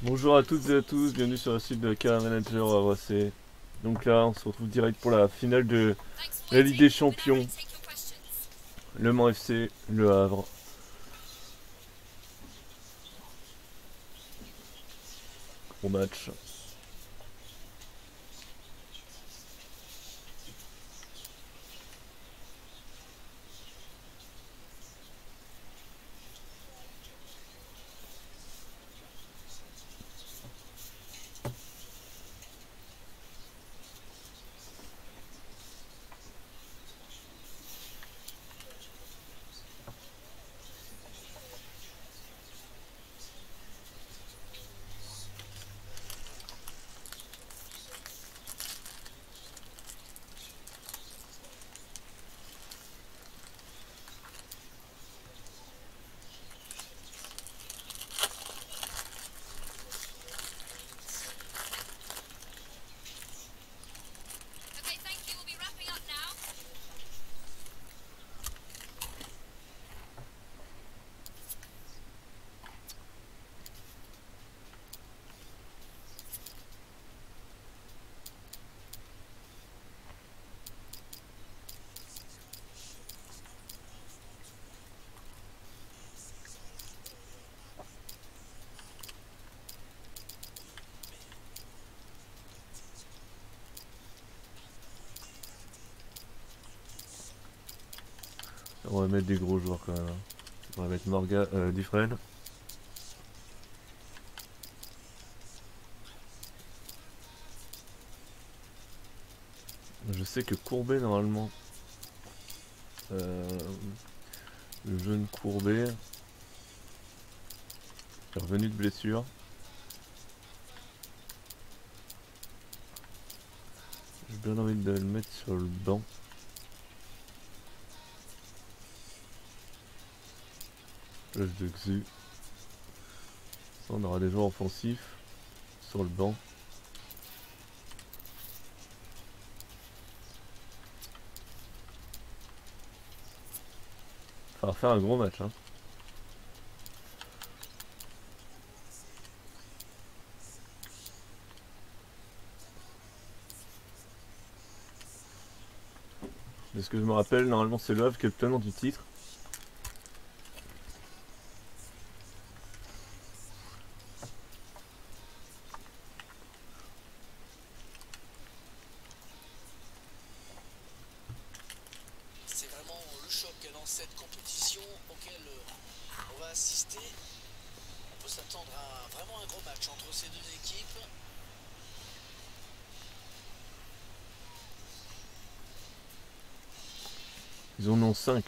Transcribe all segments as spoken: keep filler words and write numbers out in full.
Bonjour à toutes et à tous, bienvenue sur le site de Car Manager A C. Donc là, on se retrouve direct pour la finale de la Ligue des Champions. Le Mans F C, Le Havre. Gros match. On va mettre des gros joueurs quand même. On va mettre Morgan, euh, Dufresne. Je sais que Courbet normalement, euh, le jeune Courbet, est revenu de blessure. J'ai bien envie de le mettre sur le banc. Place de Xu. Ça, on aura des joueurs offensifs sur le banc. Ça va faire un gros match, hein. De ce que je me rappelle, normalement c'est Le Havre qui est le tenant du titre. C'est vraiment le choc dans cette compétition auquel on va assister. On peut s'attendre à vraiment un gros match entre ces deux équipes. Ils en ont cinq.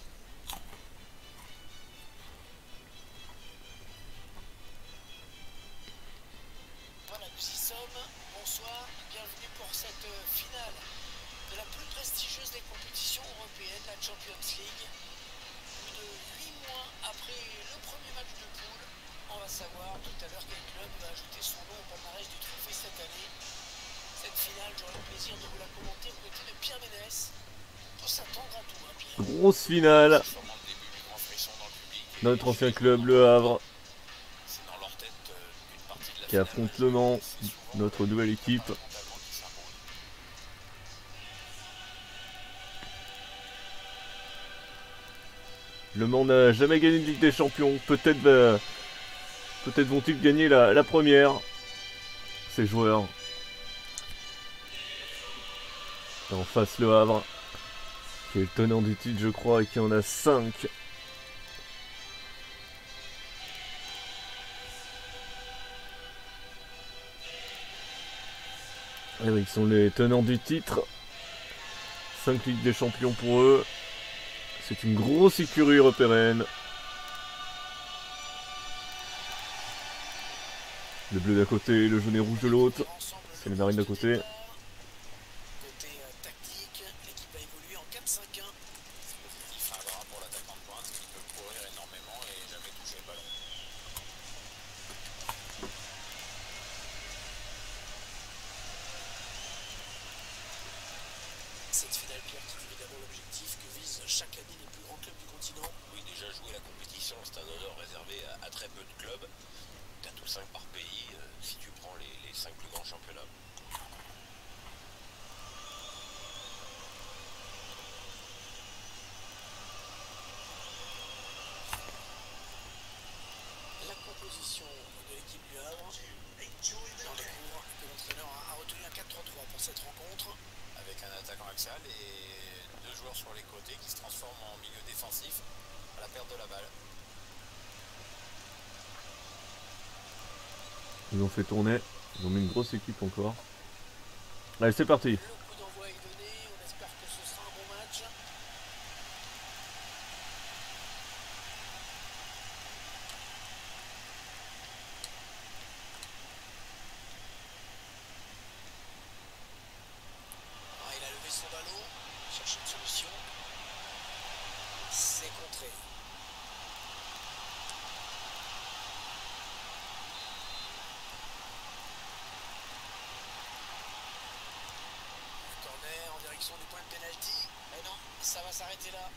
Voilà, nous y sommes. Bonsoir, bienvenue pour cette finale de la plus prestigieuse des compétitions européennes, la Champions League. Plus de huit mois après le premier match de poule, on va savoir tout à l'heure quel club va ajouter son nom au palmarès du trophée cette année. Cette finale, j'aurai le plaisir de vous la commenter aux côtés de Pierre Ménès. On peut s'attendre à tout, hein, Pierre. Grosse finale. Notre ancien club, Le Havre, qui affronte Le Mans, notre nouvelle équipe. Le Mans n'a jamais gagné de Ligue des Champions. Peut-être euh, peut-être vont-ils gagner la, la première, ces joueurs. Et en face, Le Havre, qui est le tenant du titre, je crois, et qui en a cinq. Et oui, ils sont les tenants du titre. cinq Ligues des Champions pour eux. C'est une grosse écurie européenne. Le bleu d'un côté, le jaune et rouge de l'autre. C'est les marines d'un côté. Côté euh, tactique, l'équipe a évolué en quatre cinq un. Il faudra pour l'attaquant de pointe qui peut courir énormément et jamais toucher le ballon. Cette finale, Pierre, qui est évidemment l'objectif que visent chaque année les plus grands clubs du continent. Oui, déjà jouer la compétition au Stade d'Honneur réservé à, à très peu de clubs. T'as surtout cinq par pays, euh, si tu prends les, les cinq plus grands championnats. La composition de l'équipe du Havre. On découvre que l'entraîneur a retenu un quatre trois trois pour cette rencontre. Avec un attaquant axial et deux joueurs sur les côtés qui se transforment en milieu défensif à la perte de la balle. Ils ont fait tourner, ils ont mis une grosse équipe encore. Allez, c'est parti. Le coup d'envoi est donné, on espère que ce sera un bon match. Ah, il a levé son ballon, cherche une solution. C'est contré. Corner en direction du point de pénalty. Mais non, ça va s'arrêter là.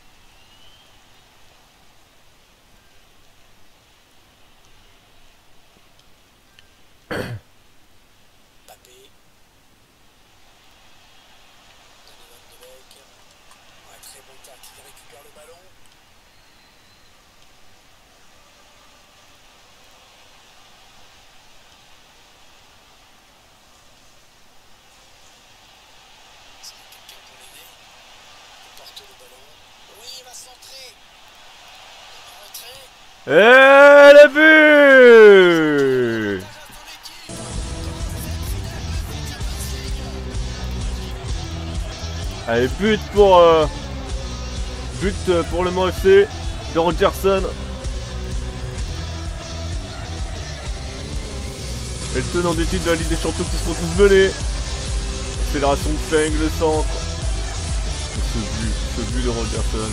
Mbappé. Donny Van de Beek. Ouais, très bon tacle, il récupère le ballon. C'est quelqu'un pour l'aider. Il porte le ballon. Oui, il va centrer. Un retrait. Et le but! Avantage à son équipe. Dans cette finale de Champions League. Allez, but pour euh, but pour le Mans F C de Rogerson. Et le tenant du titre de la Ligue des Champions qui se font tous mener. Fédération de Feng, le centre. Et ce but, ce but de Rogerson.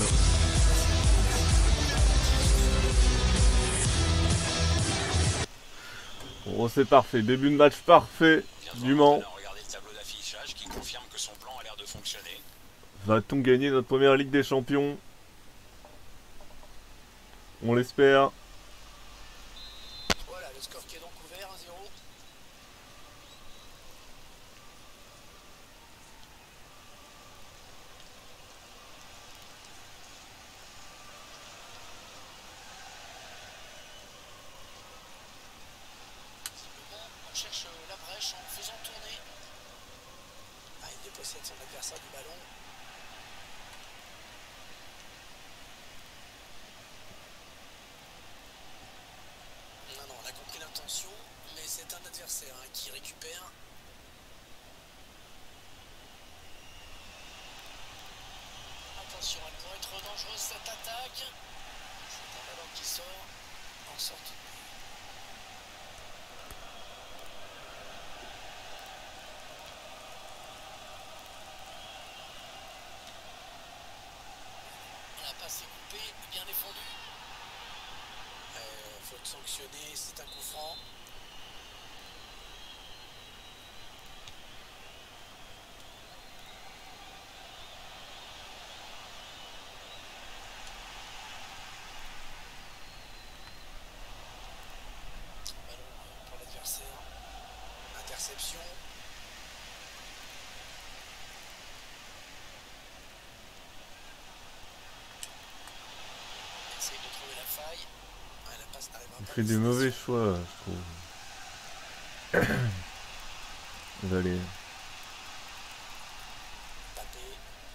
Bon, c'est parfait. Début de match parfait du Mans. Regardez le tableau d'affichage qui confirme que son plan a l'air de fonctionner. Va-t-on gagner notre première Ligue des Champions? On l'espère. Voilà, le score qui est donc ouvert, un zéro. Visiblement, on cherche la brèche en faisant tourner. Ah, il dépossède son adversaire du ballon. Non, non, on a compris l'intention, mais c'est un adversaire hein, qui récupère. Attention, elle pourrait être dangereuse cette attaque. C'est un ballon qui sort en sortie. La passe est coupée, bien défendue. Euh, faute sanctionnée, c'est un coup franc. Ballon pour l'adversaire. Interception. Essaye de trouver la faille. Ah, la passe n'arrivera Il pas. fait des mauvais choix, je trouve. Allez. Mbappé.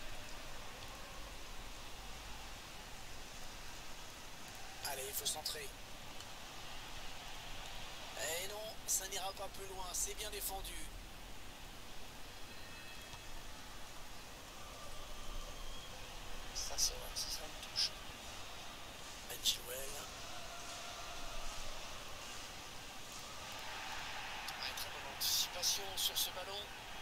Allez, il faut centrer. Eh non, ça n'ira pas plus loin, c'est bien défendu. Ça sera, ça sera une touche. Ben Chilwell. Ah, très bonne anticipation sur ce ballon.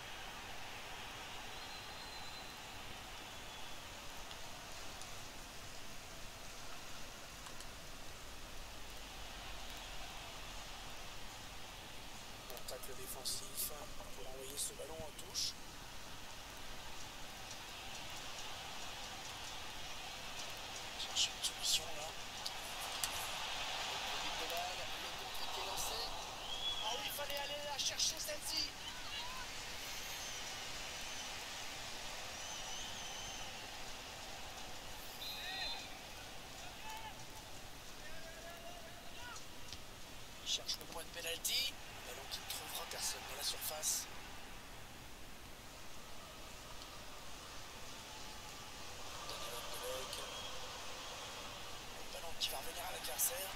Bon tacle défensif pour envoyer ce ballon en touche. Cherche une solution là. Le but de balle, le contre qui est lancé. chercher celle-ci. Il cherche le point de pénalty. Ballon qui ne trouvera personne dans la surface. Le ballon qui va revenir à l'adversaire.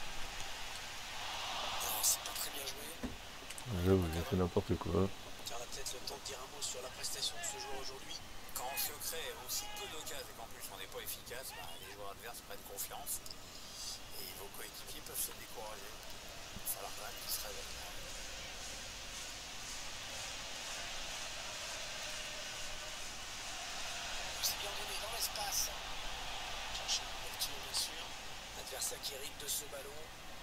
Non, c'est pas très bien joué. J'avoue, j'ai fait n'importe quoi. Tiens, on a peut-être le temps de dire un mot sur la prestation de ce joueur aujourd'hui. Quand on se crée aussi peu d'occasions et qu'en plus on n'est pas efficace, bah, les joueurs adverses prennent confiance et vos coéquipiers peuvent se décourager. Il va falloir quand même qu'ils se réveillent. C'est bien donné dans l'espace. Chercher une ouverture, bien sûr. L'adversaire qui hérite de ce ballon.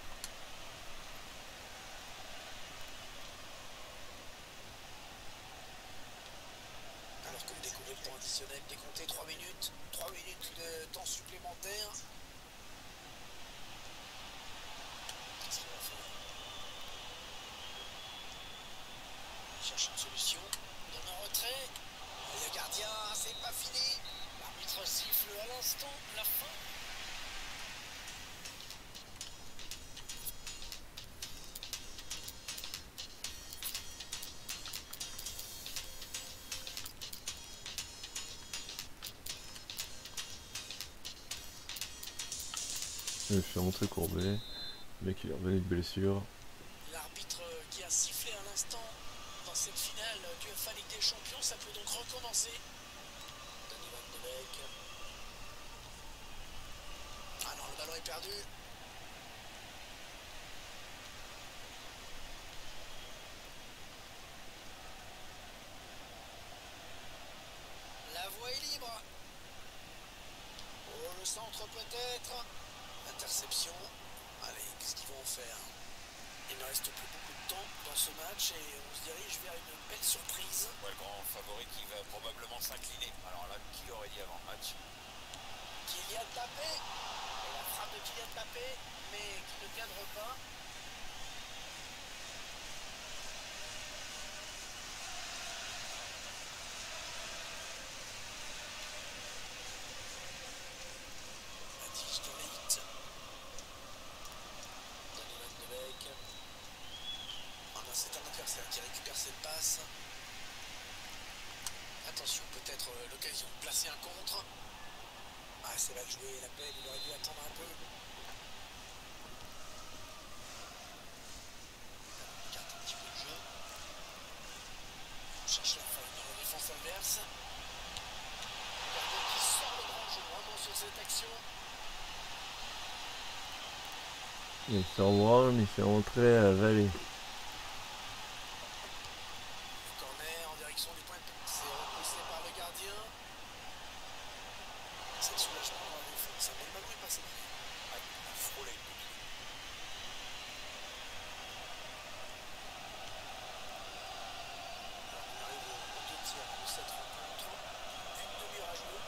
Alors que vous découvrez le temps additionnel, décompté trois minutes. trois minutes de temps supplémentaire. Qu'est-ce qu'il va faire? Il cherche une solution. Il donne un retrait. Et le gardien, c'est pas fini. L'arbitre siffle à l'instant la fin. Je me suis rentré courbé. Le mec il est revenu de blessure. L'arbitre qui a sifflé à l'instant dans cette finale du F A Ligue des Champions, ça peut donc recommencer. Danny Van de Beek. Ah non, le ballon est perdu. La voie est libre. Oh, le centre peut-être. Interception. Allez, qu'est-ce qu'ils vont en faire? Il ne reste plus beaucoup de temps dans ce match et on se dirige vers une belle surprise. Ouais, le grand favori qui va probablement s'incliner. Alors là, qui l'aurait dit avant le match? Kylian Mbappé. Et la frappe de Kylian Mbappé, mais qui ne cadre pas. Mathis de Ligt. Danny Van de Beek. Ah ben, c'est un adversaire qui récupère cette passe. Attention, peut-être euh, l'occasion de placer un contre. Ah, c'est mal joué, la peine, il aurait dû attendre un peu. On écarte un petit peu le jeu. On cherche la faille dans la défense adverse. Gardien qui sort le grand jeu vraiment sur cette action. Il sort Brown, il fait rentrer à Vallée. Corner en direction du point de pénalty. C'est repoussé par le gardien. C'est le soulagement dans la défense. Mais le ballon est passé. Ouais, il a frôlé. Alors on arrive aux deux tiers de cette rencontre. Une demi-heure à jouer.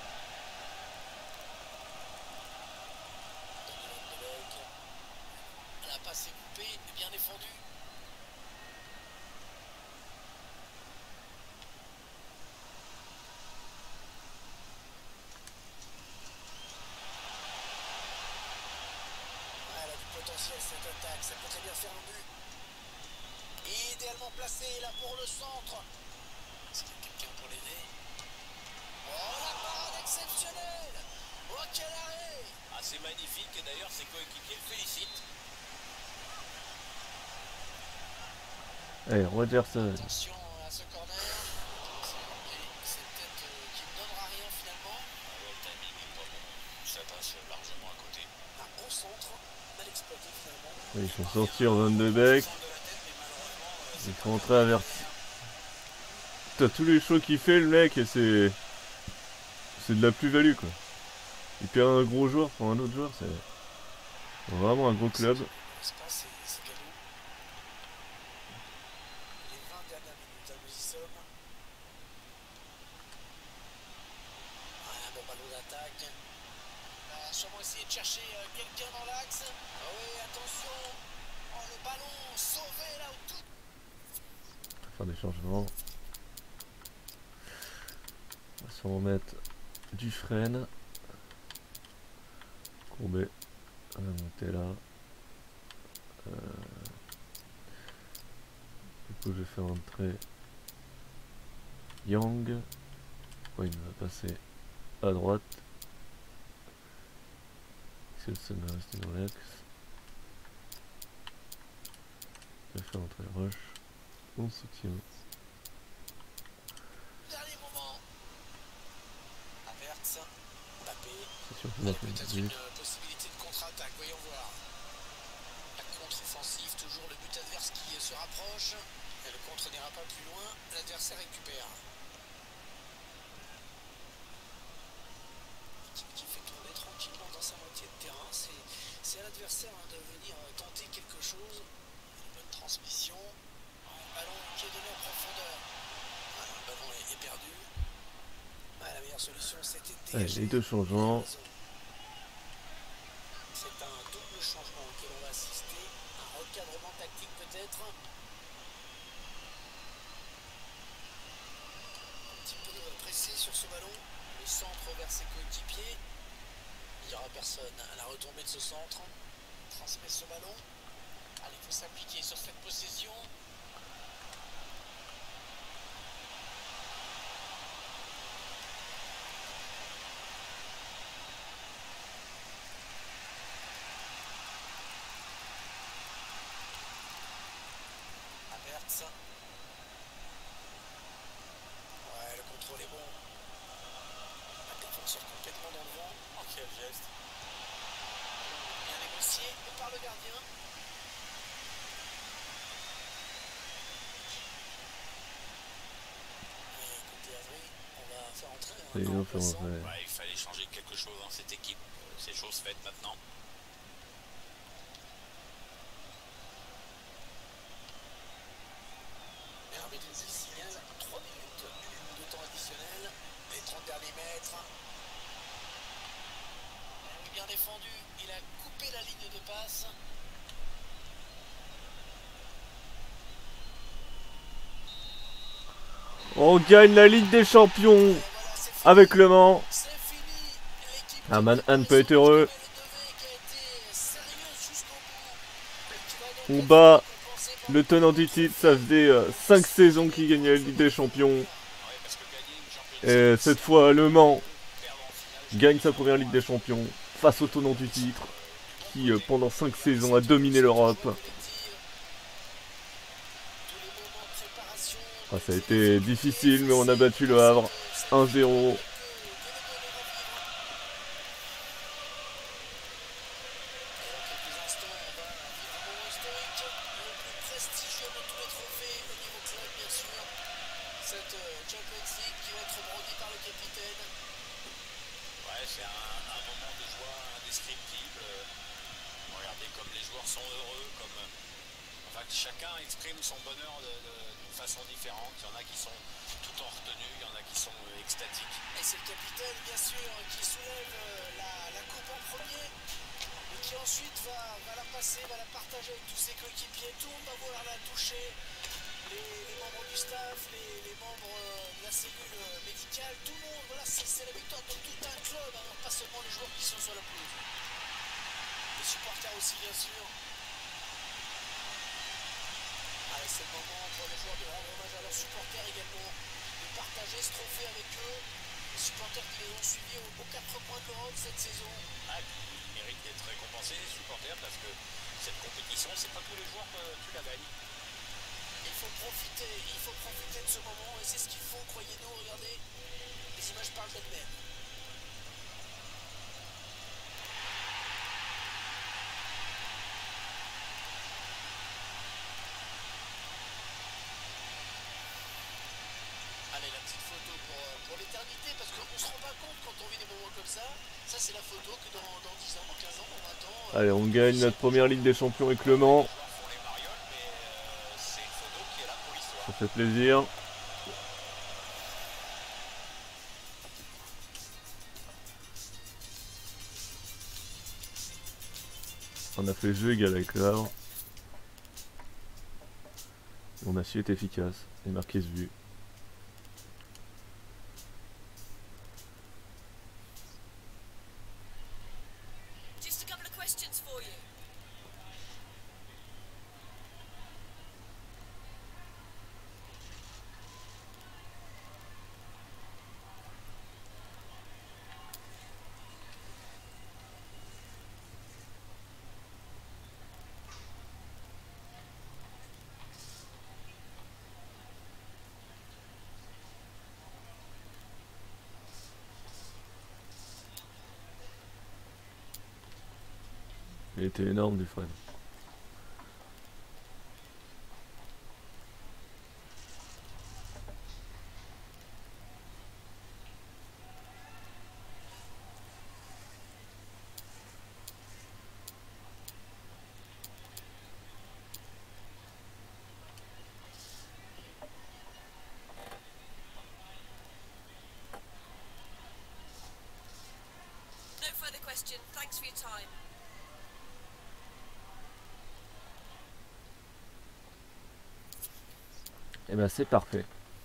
Danny Van de Beek. La passe est coupée, bien défendue. Ah, elle a du potentiel cette attaque, ça peut très bien faire un but. Idéalement placé là pour le centre. Est-ce qu'il y a quelqu'un pour l'aider? Oh, la parade exceptionnelle! Oh, quel arrêt! Ah, c'est magnifique et d'ailleurs ses coéquipiers le félicitent. Allez, Rogerson. Attention à ce corner. Et c'est peut-être euh, qui ne donnera rien finalement. Ah ouais, le timing est pas bon. Ça passe largement à côté. Un bon centre, mal exploité finalement. Ils font sortir Van de Beek. Centre de la tête, mais malheureusement, euh, Ils c'est font pas entrer averti. T'as tous les choix qu'il fait le mec et c'est. C'est de la plus-value quoi. Il perd un gros joueur pour un autre joueur, c'est vraiment un gros club. L'espace, c'est c'est cadeau. Les vingt dernières minutes, hein, nous y sommes. Un bon ballon d'attaque. On va sûrement essayer de chercher euh, quelqu'un dans l'axe. Ah oui, attention. Oh, le ballon sauvé là au tout. faire des changements. On va se remettre du frein. Courbet. On va monter là. Euh, du coup je vais faire entrer Yang. Ouais, il va passer à droite. Silson va rester dans l'axe. Je vais faire entrer Rush. On soutient. Dernier moment. Avertz. Mbappé. C'est sûr que Allez, ça fait peut-être du une but. possibilité de contre-attaque, voyons voir. La contre-offensive, toujours le but adverse qui se rapproche. Et le contre n'ira pas plus loin. L'adversaire récupère. L'équipe qui fait tourner tranquillement dans sa moitié de terrain. C'est à l'adversaire hein, de venir tenter quelque chose. Une bonne transmission. Un ballon qui est donné en profondeur. Voilà, le ballon est, est perdu. Ouais, la meilleure solution c'était de Allez, dégager. les deux changements. C'est un double changement auquel on va assister. Un recadrement tactique peut-être. Un petit peu pressé sur ce ballon. Le centre vers ses coéquipiers. Il n'y aura personne à la retombée de ce centre. Il transmet ce ballon. Allez, il faut s'appliquer sur cette possession. Avertz. Ouais, le contrôle est bon. Un défenseur complètement dans le vent. Oh, quel geste. Bien négocié et par le gardien. Et côté Avry, on va faire entrer un Et on fait remplaçant. rentrer. Ouais, il fallait changer quelque chose dans cette équipe. C'est chose faite maintenant. Et l'arbitre nous signale trois minutes de temps additionnel. Les trente derniers mètres. Il est bien défendu. Il a coupé la ligne de passe. On gagne la Ligue des Champions Et voilà, c'est fini. avec Le Mans. C'est fini. L'équipe Ah, qui Man était Han peut être présente, heureux. qui devait, qui a été sérieuse jusqu'au bout. Et qui va donc On être bat récompensée par le tenant du titre. Ça faisait euh, cinq saisons qu'il gagnait la Ligue des Champions. Ouais, parce que gagner une Champions Et League, cette fois, Le Mans perdre en finale, gagne sa première Ligue des Champions face au tenant du titre, qui euh, pendant cinq saisons a dominé l'Europe. Ah, ça a été difficile, mais on a battu le Havre un zéro. Cette Champions League qui va être brandie par le capitaine. ouais, c'est un, un moment de joie indescriptible. Euh, regardez comme les joueurs sont heureux, comme euh, enfin, chacun exprime son bonheur de- de- d'une façon différente. Il y en a qui sont tout en retenue, il y en a qui sont euh, extatiques. Et c'est le capitaine, bien sûr, qui soulève euh, la, la coupe en premier, et qui ensuite va, va la passer, va la partager avec tous ses coéquipiers. Tout le monde va vouloir la toucher. Les, les membres du staff, les, les membres euh, de la cellule euh, médicale, tout le monde. Voilà, c'est c'est la victoire de tout un club, hein, pas seulement les joueurs qui sont sur la pelouse. Les supporters aussi, bien sûr. Allez, c'est le moment pour les joueurs de rendre hommage à leurs supporters également, de partager ce trophée avec eux. Les supporters qui les ont suivis aux, aux quatre coins de l'Europe cette saison. Ah, et puis, ils méritent d'être récompensés, les supporters, parce que cette compétition, c'est pas tous les jours que tu la gagnes. Il faut profiter, il faut profiter de ce moment et c'est ce qu'il faut, croyez-nous, regardez. Les images parlent d'elles-mêmes. Allez, la petite photo pour, euh, pour l'éternité, parce qu'on se rend pas compte quand on vit des moments comme ça. Ça, c'est la photo que dans, dans dix ans, dans quinze ans, dans vingt ans. euh, Allez, on gagne notre première Ligue des Champions avec Le Mans. Les joueurs font les marioles, mais euh, c'est une photo qui est là pour l'histoire. Ça fait plaisir. On a fait jeu égal avec le Havre. On a su être efficace et marqué ce but. Just a couple of questions for you. Il était énorme, Dufresne. No further question. Thanks for your time. Et ben c'est parfait.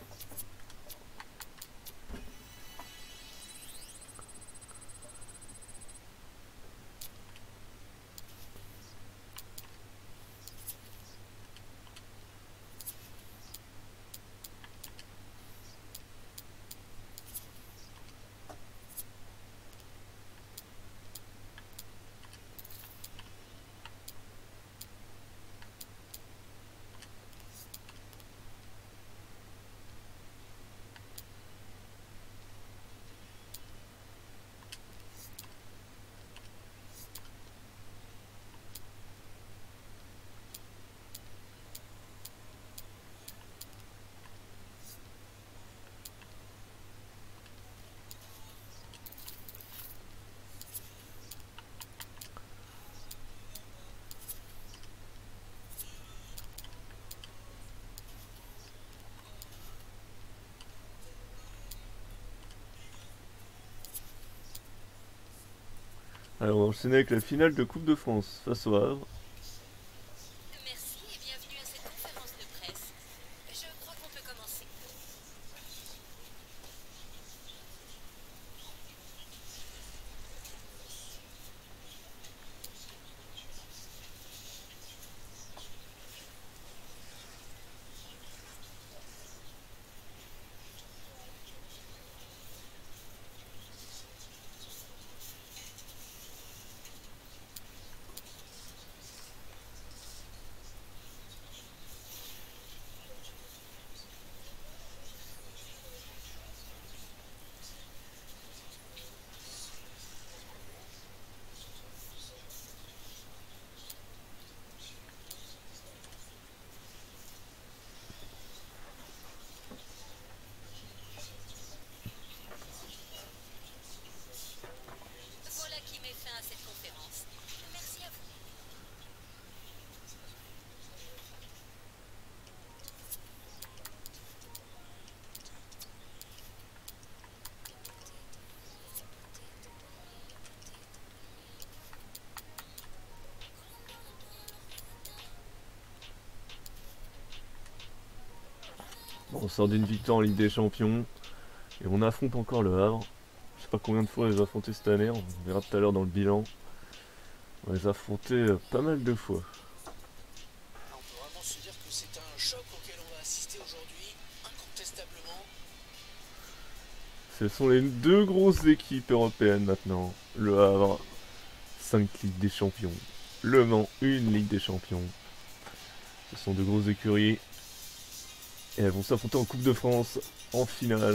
Alors on va enchaîner avec la finale de Coupe de France face au Havre. Merci et bienvenue à cette conférence de presse. Je crois qu'on peut commencer. Voilà qui met fin à cette conférence. Merci à vous. Bon, on sort d'une victoire en Ligue des Champions et on affronte encore le Havre. Je sais pas combien de fois on les a affrontés cette année, on verra tout à l'heure dans le bilan. On les a affrontés euh, pas mal de fois. On peut vraiment se dire que c'est un choc auquel on va assister aujourd'hui, incontestablement. Ce sont les deux grosses équipes européennes maintenant. Le Havre, cinq Ligues des Champions. Le Mans, une Ligue des Champions. Ce sont de grosses écuries. Et elles vont s'affronter en Coupe de France, en finale. Le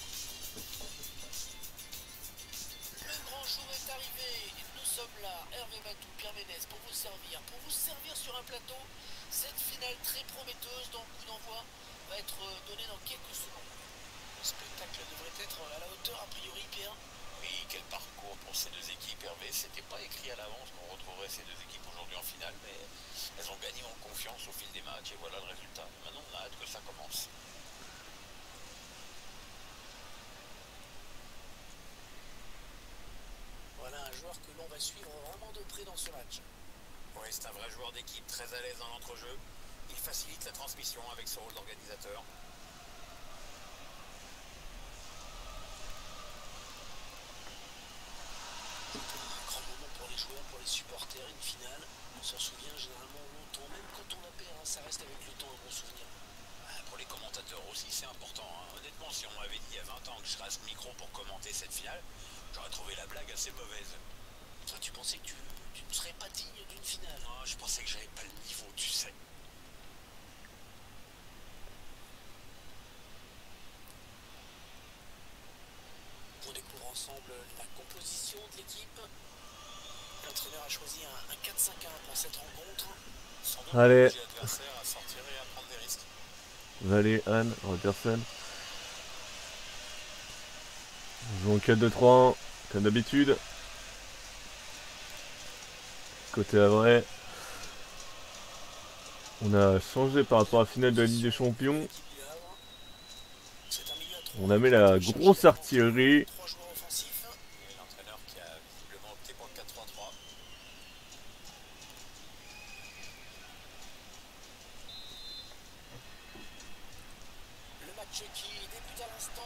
grand jour est arrivé. Nous sommes là, Hervé Batou, Pierre Ménès, pour vous servir, pour vous servir sur un plateau. Cette finale très prometteuse, dont le coup d'envoi va être donné dans quelques secondes. Le spectacle devrait être à la hauteur, a priori, Pierre. Oui, quel parcours pour ces deux équipes, Hervé. C'était pas écrit à l'avance qu'on retrouverait ces deux équipes aujourd'hui en finale, mais elles ont gagné en confiance au fil des matchs et voilà le résultat. Maintenant, on a hâte que ça commence. Voilà un joueur que l'on va suivre vraiment de près dans ce match. Oui, c'est un vrai joueur d'équipe, très à l'aise dans l'entrejeu. Il facilite la transmission avec ce rôle d'organisateur. Un grand moment pour les joueurs, pour les supporters, une finale. On s'en souvient généralement longtemps, même quand on la perd, hein, ça reste avec le temps un bon souvenir. Ah, pour les commentateurs aussi, c'est important. Hein. Honnêtement, si on m'avait dit il y a vingt ans que je serais à ce micro pour commenter cette finale, j'aurais trouvé la blague assez mauvaise. Toi, tu pensais que tu, tu ne serais pas digne d'une finale? Non, je pensais que j'avais pas le niveau, tu sais. On découvre ensemble la composition de l'équipe. L'entraîneur a choisi un, un quatre cinq un pour cette rencontre. Sans doute Allez. un adversaire à sortir et à prendre des risques. Valet, Anne, Rogerson. On joue en quatre deux trois un, comme d'habitude. Côté Havre. On a changé par rapport à la finale de la Ligue des Champions. On a mis la grosse artillerie. Trois joueurs offensifs. Et l'entraîneur qui a visiblement opté pour le quatre trois trois. Le match qui débute à l'instant.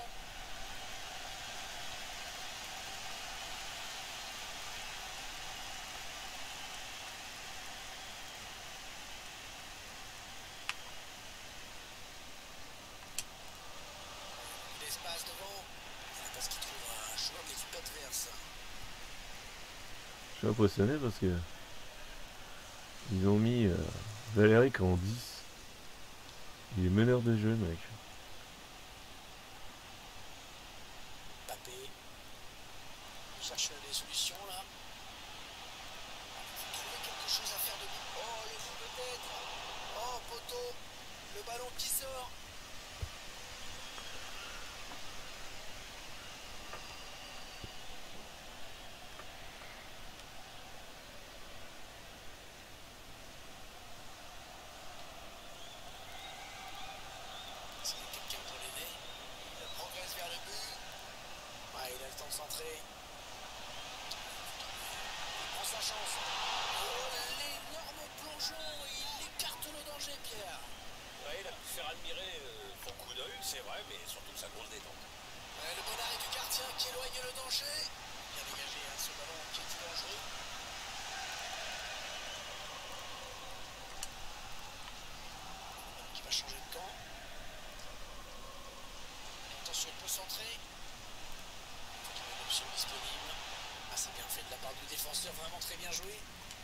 L'espace devant. C'est parce qu'il trouve un joueur de l'équipe adverse. Je suis impressionné parce que ils ont mis euh, Valéric en dix. Il est meneur de jeu, mec. Papé. Il cherche des solutions là. Il faut trouver quelque chose à faire de bien. Oh, le coup de tête. Oh, poteau. Le ballon qui sort. C'est quelqu'un pour l'aider. Il progresse vers le but. Ouais, il a le temps de centrer. Il prend sa chance. Oh, l'énorme plongeon. Il écarte le danger, Pierre. Ouais, il a pu faire admirer euh, son coup d'œil, c'est vrai, mais surtout sa grosse détente. Ouais, le bon arrêt du gardien qui éloigne le danger. Bien dégagé, hein, ce ballon qui est dangereux. Qui va changer de camp. Attention, il peut centrer. Il y a une option disponible. Ah, c'est bien fait de la part du défenseur, vraiment très bien joué.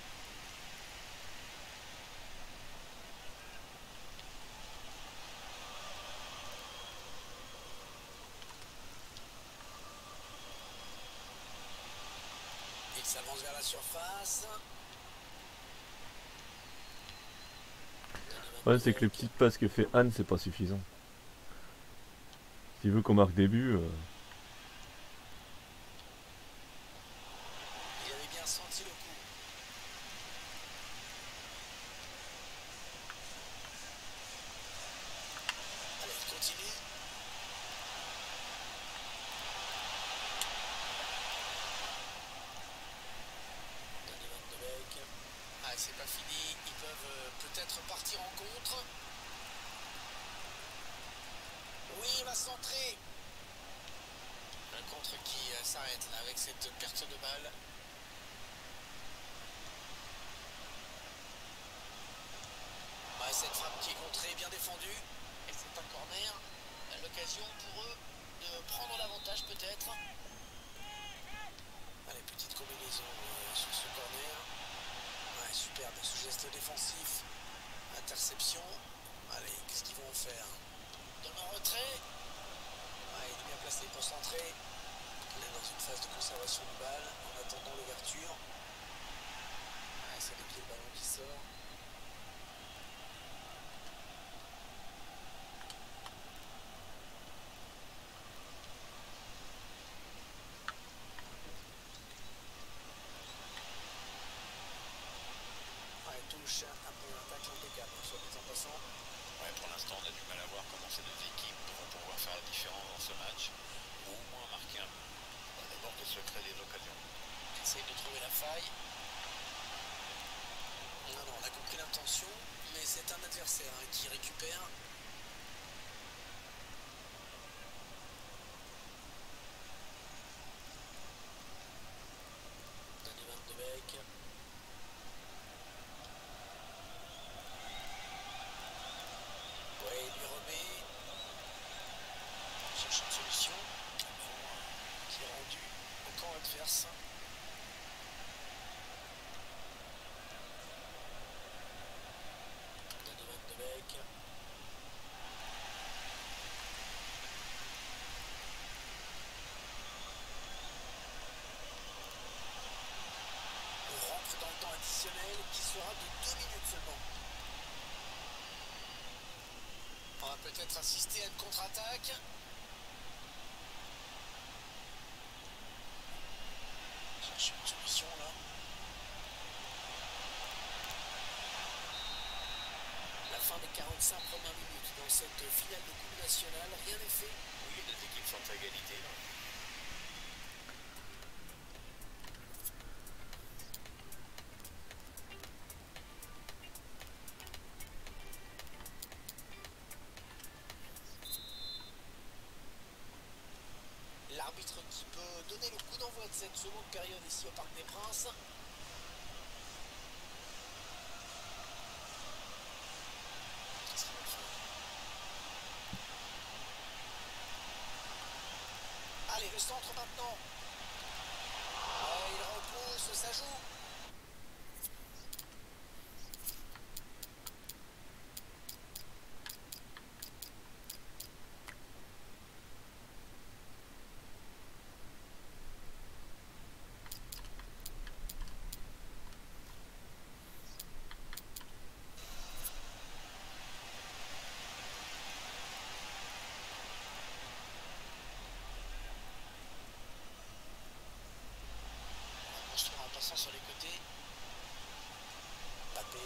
Il s'avance vers la surface. Ouais, c'est que les petites passes que fait Anne, c'est pas suffisant. S'il veut qu'on marque des buts, euh, Il avait bien senti le coup. Allez, il continue. Danny Van de Beek. Ah, c'est pas fini. Ils peuvent euh, peut-être partir en contre. Oui, il va centrer. Le contre qui euh, s'arrête là avec cette perte de balle. Ouais, cette frappe qui est contrée, bien défendue. Et c'est un corner. L'occasion pour eux de prendre l'avantage peut-être. Allez, petite combinaison euh, sur ce corner. Ouais, superbe ce geste défensif. Interception. Allez, qu'est-ce qu'ils vont en faire? Dans le retrait. Ouais, il est bien placé pour centrer. Il est dans une phase de conservation du balle en attendant l'ouverture. Ouais, c'est des pieds le ballon qui sort. Ouais, touche un peu un tacle impeccable, soit dit en passant. Ouais, pour l'instant, on a du mal à voir comment ces deux équipes vont pouvoir faire la différence dans ce match, ou au moins marquer un but. On a d'abord que se créer des occasions. Essaye de trouver la faille. Non, non, on a compris l'intention, mais c'est un adversaire hein, qui récupère. Danny Van de Beek. Ouais, il lui remet. Il cherche une solution. Qui est rendu au camp adverse. Danny Van de Beek. On rentre dans le temps additionnel qui sera de deux minutes seulement. On va peut-être assister à une contre-attaque. Chercher une solution là. La fin des quarante-cinq premières minutes dans cette finale de Coupe nationale, rien n'est fait. Oui, les deux équipes sont à égalité. Là. L'arbitre qui peut donner le coup d'envoi de cette seconde période ici au Parc des Princes. Allez, le centre maintenant. Oh, il repousse, ça joue. Construire en passant sur les côtés. Mbappé.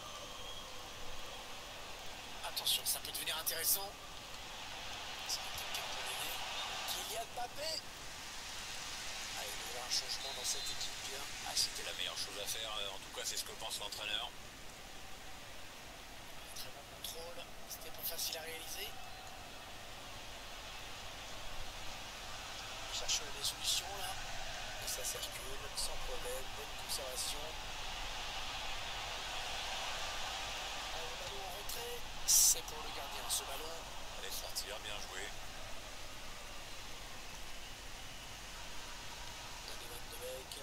Attention, ça peut devenir intéressant. Ça va être quelqu'un pour l'aider. Kylian Mbappé. Ah, il y aura un changement dans cette équipe bien. Ah, c'était la meilleure chose à faire. En tout cas, c'est ce que pense l'entraîneur. Très bon contrôle. C'était pas facile à réaliser. Il cherche des solutions là. Et ça circule sans problème. Bonne conservation. Allez, le ballon en retrait. C'est pour le gardien ce ballon. Allez sortir, bien joué. Danny Van de Beek.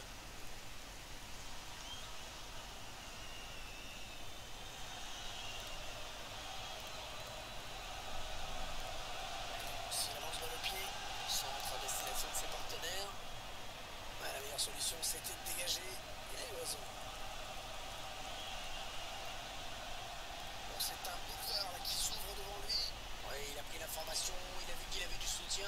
S'il avance dans le pied, centre à destination de ses partenaires. Ouais, la meilleure solution c'était de dégager. Il a eu raison. Bon, c'est un boulevard là, qui s'ouvre devant lui. Ouais, il a pris l'information, il a vu qu'il avait du soutien.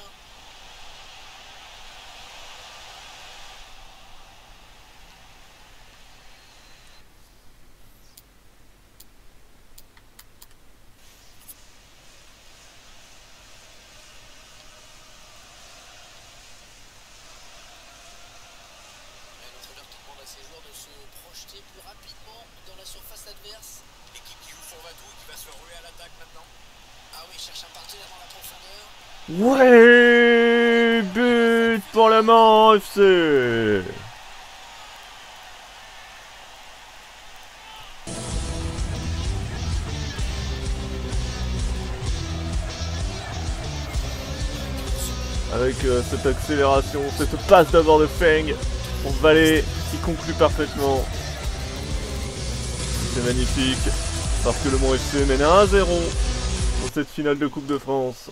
L'entraîneur qui demande à ses joueurs de se projeter plus rapidement dans la surface adverse. L'équipe qui joue son vadou, qui va se ruer à l'attaque maintenant. Ah oui, il cherche un partenaire dans la profondeur. Ouais, but pour le Mans F C. Avec euh, cette accélération, cette passe d'abord de Feng pour Valet qui conclut parfaitement. C'est magnifique parce que le Mans F C mène un à zéro dans cette finale de Coupe de France.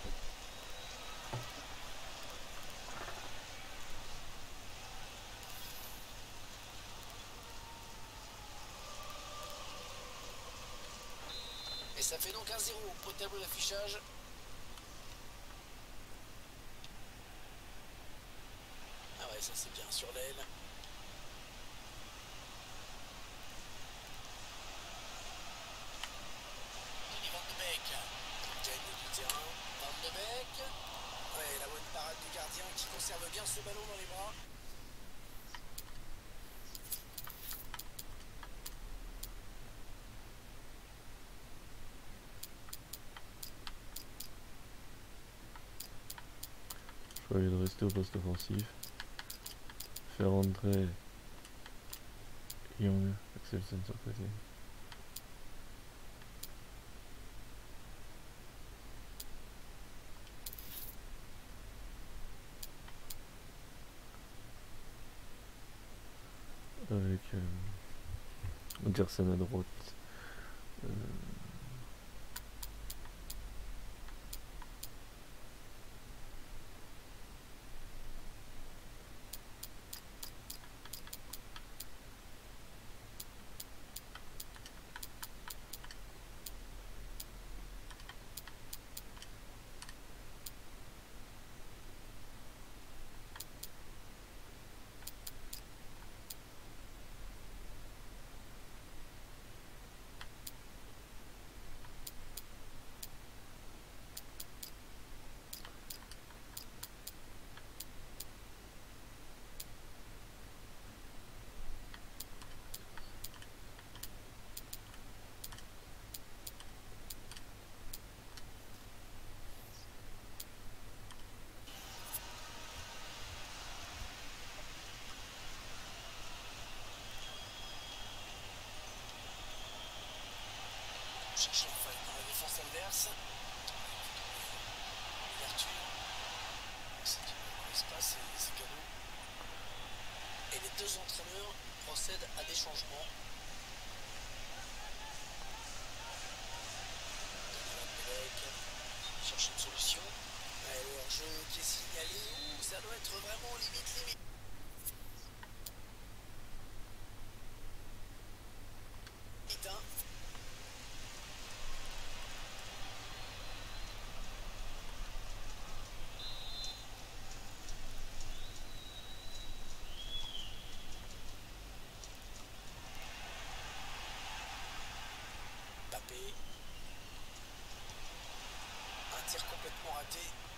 Et ça fait donc un zéro au tableau d'affichage. Ah ouais, ça c'est bien sur l'aile. Danny Van de Beek. Gagne du terrain. Van de Beek. Ouais, la bonne parade du gardien qui conserve bien ce ballon dans les bras. Faut aller de rester au poste offensif. Faire rentrer Young, Axelsen sur le côté. Avec euh, Anderson à droite. Euh, Chercher une faille dans la défense adverse. Ouverture. C'est du espace et c'est cadeau. Et les deux entraîneurs procèdent à des changements. Chercher une solution. Alors, jeu qui est signalé. Ouh, ça doit être vraiment limite limite. Un tir complètement raté.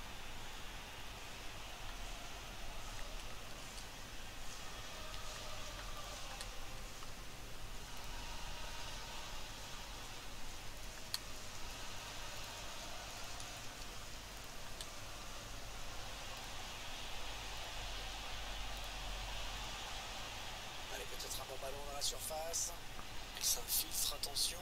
Allez, peut-être un bon ballon dans la surface. Il s'infiltre, attention.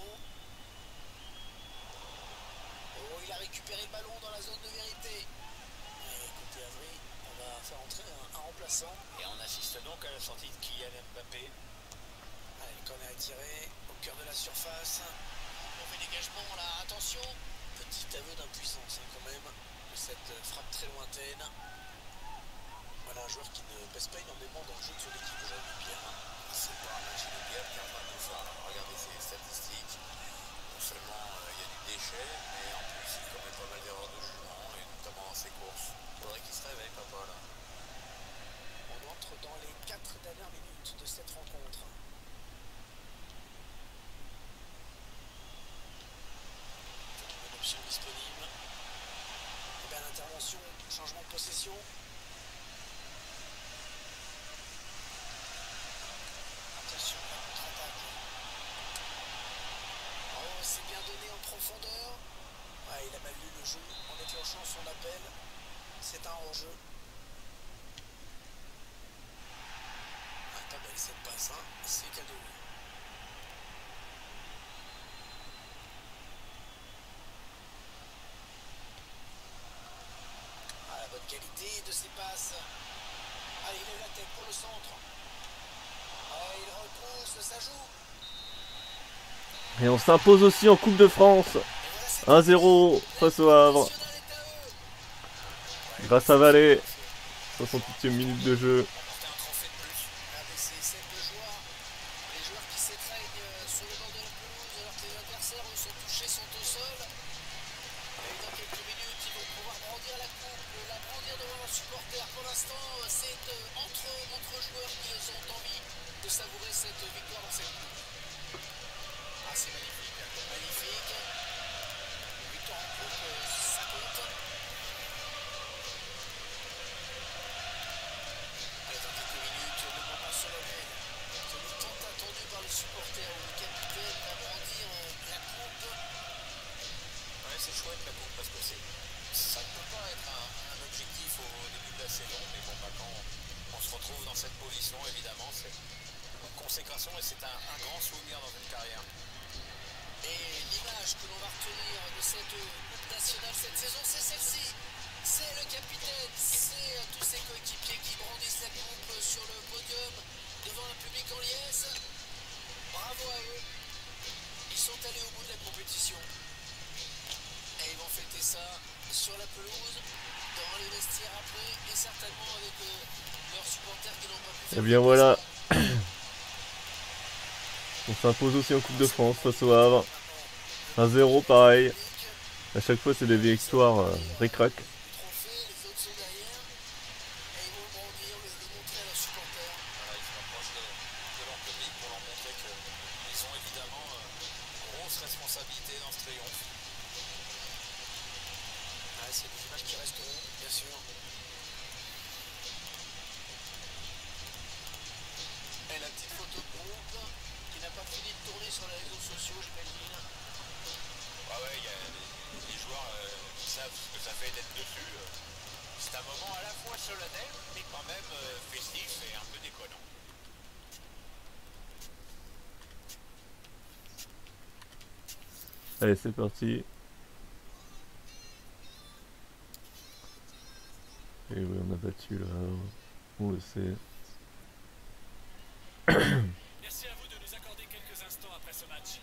Oh, il a récupéré le ballon dans la zone de vérité. Et côté Avry, on va faire entrer un, un remplaçant. Et on assiste donc à la sortie de Kylian Mbappé. Allez, le corner est tiré au cœur de la surface. Mauvais dégagement là, attention. Petit aveu d'impuissance hein, quand même de cette frappe très lointaine. Voilà un joueur qui ne pèse pas énormément dans le jeu de son équipe aujourd'hui, Pierre. C'est pas un match inébile qui est en train de nous faire regarder ses statistiques. Non seulement il euh, y a du déchet, mais en plus il commet pas mal d'erreurs de jugement, et notamment dans ses courses. Il faudrait qu'il se réveille, papa, là. On entre dans les quatre dernières minutes de cette rencontre. Une option disponible. Et bien l'intervention, changement de possession. Attention à la contre-attaque. Oh, c'est bien donné en profondeur. Ouais, il a mal lu le jeu en déclenchant son appel. C'est un hors-jeu. Ah, pas belle cette passe, hein. C'est cadeau. Ah, la bonne qualité de ses passes. Ah, il lève la tête pour le centre. Ah, il repousse, ça joue. Et on s'impose aussi en Coupe de France. un zéro face au Havre. Grâce à Valais. soixante-huitième minute de jeu. Savourer cette victoire dans cette coupe. Ah, c'est magnifique, magnifique. Victoire en coupe, ça compte. Allez, dans quelques minutes, le moment solennel. Celui tant attendu par les supporters, où le capitaine va brandir la coupe. Ouais, c'est chouette la coupe parce que c'est, ça ne peut pas être un, un objectif au début de la saison, mais bon, bah, quand on, on se retrouve dans cette position, évidemment, c'est une consécration et c'est un, un grand souvenir dans une carrière. Et l'image que l'on va retenir de cette coupe nationale cette saison, c'est celle-ci. C'est le capitaine, c'est tous ses coéquipiers qui brandissent la coupe sur le podium devant un public en liesse. Bravo à eux. Ils sont allés au bout de la compétition. Et ils vont fêter ça sur la pelouse, dans les vestiaires après, et certainement avec euh, leurs supporters qui n'ont pas pu faire. Et bien voilà. On s'impose aussi en Coupe de France face au Havre. un zéro pareil. À chaque fois c'est des victoires euh, ric-rac. Trophée, les autres sont derrière. Et ils vont le brandir, le, le montrer à leurs supporters. Voilà, ils se rapprochent de, de leur public pour leur montrer qu'ils ont évidemment euh, une grosse responsabilité dans ce triomphe. Ah, c'est des images qui resteront, bien sûr. Et la petite photo de groupe qui n'a pas fini de tourner sur les réseaux sociaux, j'imagine. Ah ouais, il y a les, les joueurs euh, qui savent ce que ça fait d'être dessus. euh. C'est un moment à la fois solennel, mais quand même euh, festif et un peu déconnant. Allez c'est parti. Et oui on a battu le Havre. On le sait. Merci à vous de nous accorder quelques instants après ce match.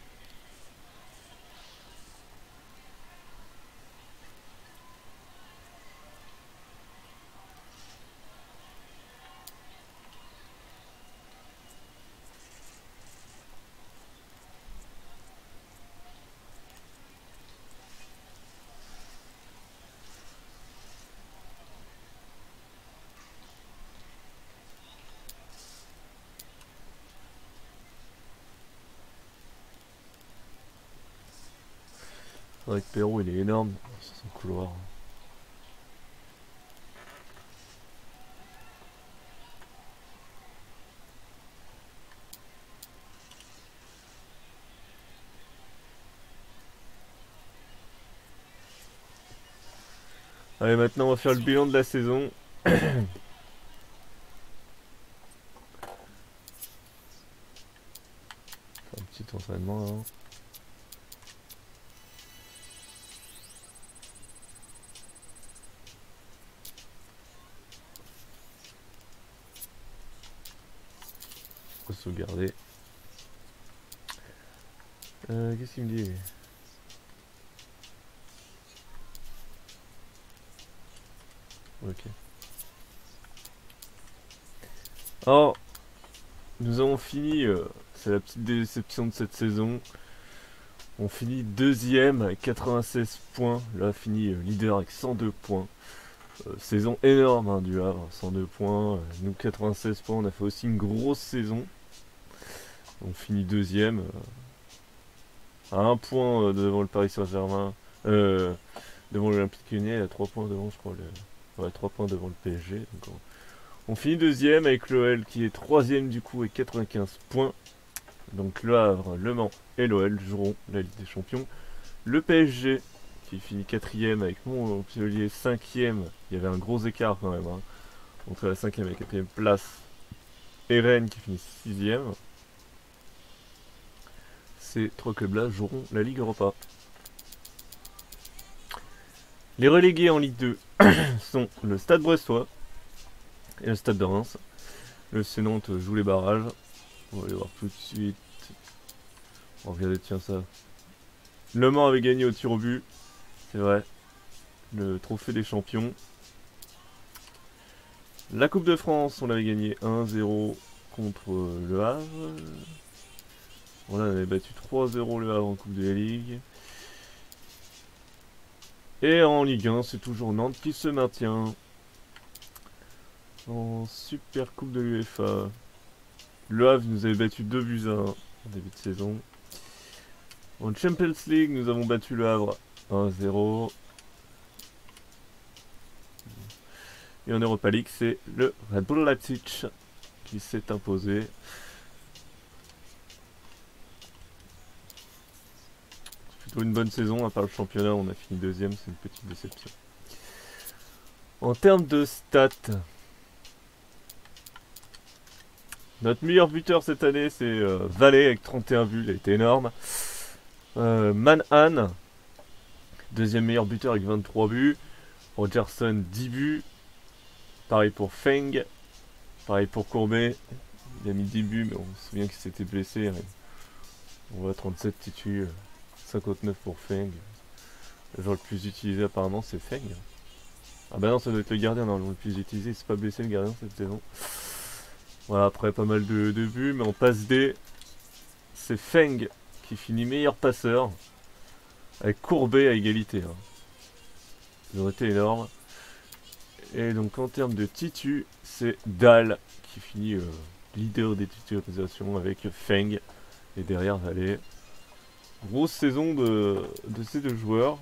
C'est vrai que Perrault il est énorme sur son couloir. Allez maintenant on va faire le bilan de la saison. Un petit entraînement là. Faut sauvegarder. Euh, Qu'est-ce qu'il me dit? Ok. Alors, nous avons fini, euh, c'est la petite déception de cette saison. On finit deuxième avec quatre-vingt-seize points. Là, fini euh, leader avec cent deux points. Euh, saison énorme hein, du Havre, cent deux points. Euh, nous, quatre-vingt-seize points. On a fait aussi une grosse saison. On finit deuxième. Euh, à un point euh, devant le Paris Saint-Germain. Euh, devant l'Olympique Lyonnais. À trois points devant, je crois. Le... Ouais, trois points devant le P S G. Donc, on... on finit deuxième avec l'O L qui est troisième du coup avec quatre-vingt-quinze points. Donc le Havre, Le Mans et l'O L joueront la Ligue des Champions. Le P S G qui finit quatrième avec Montpellier cinquième. Il y avait un gros écart quand même hein, entre la cinquième et la quatrième place. Et Rennes qui finit sixième. Ces trois clubs-là joueront la Ligue Europa. Les relégués en Ligue deux sont le Stade Brestois et le Stade de Reims. Le C Nantes joue les barrages. On va aller voir tout de suite. On va regarder, tiens ça. Le Mans avait gagné au tir au but. C'est vrai. Le trophée des champions. La Coupe de France, on l'avait gagné un zéro contre le Havre. Voilà, on avait battu trois zéro le Havre en Coupe de la Ligue. Et en Ligue un, c'est toujours Nantes qui se maintient. En Super Coupe de l'UEFA. Le Havre nous avait battu deux buts à un en début de saison. En Champions League, nous avons battu le Havre un zéro. Et en Europa League, c'est le Red Bull Leipzig qui s'est imposé. plutôt une bonne saison, à part le championnat, on a fini deuxième, c'est une petite déception. En termes de stats, notre meilleur buteur cette année, c'est euh, Valet avec trente et un buts, il a été énorme. Euh, Manhan, deuxième meilleur buteur avec vingt-trois buts. Rogerson, dix buts. Pareil pour Feng. Pareil pour Courbet. Il a mis dix buts, mais on se souvient qu'il s'était blessé. Hein. On voit trente-sept titus, cinquante-neuf pour Feng. Le joueur le plus utilisé apparemment, c'est Feng. Ah bah non, ça doit être le gardien non, le plus utilisé. Il s'est pas blessé le gardien cette saison. Voilà, après pas mal de, de buts, mais en passe D, c'est Feng qui finit meilleur passeur. Avec Courbet à égalité. Hein. Ça aurait été énorme. Et donc en termes de titus, c'est Dahl qui finit euh, leader des titularisations avec Feng. Et derrière Valet. Grosse saison de, de ces deux joueurs.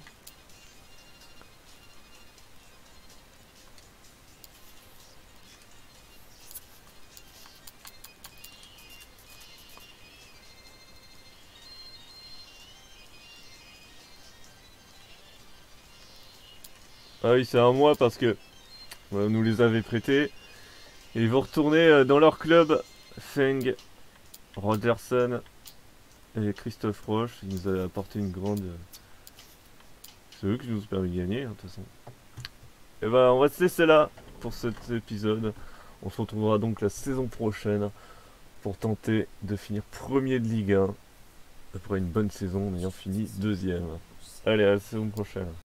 Ah oui, c'est un mois parce que on nous les avait prêtés. Et ils vont retourner dans leur club. Feng, Rogerson et Christophe Roche. Ils nous avaient apporté une grande... C'est eux qui nous ont permis de gagner, hein, de toute façon. Et bah, on va se laisser là pour cet épisode. On se retrouvera donc la saison prochaine pour tenter de finir premier de Ligue un. Après une bonne saison en ayant fini deuxième. Allez, à la saison prochaine.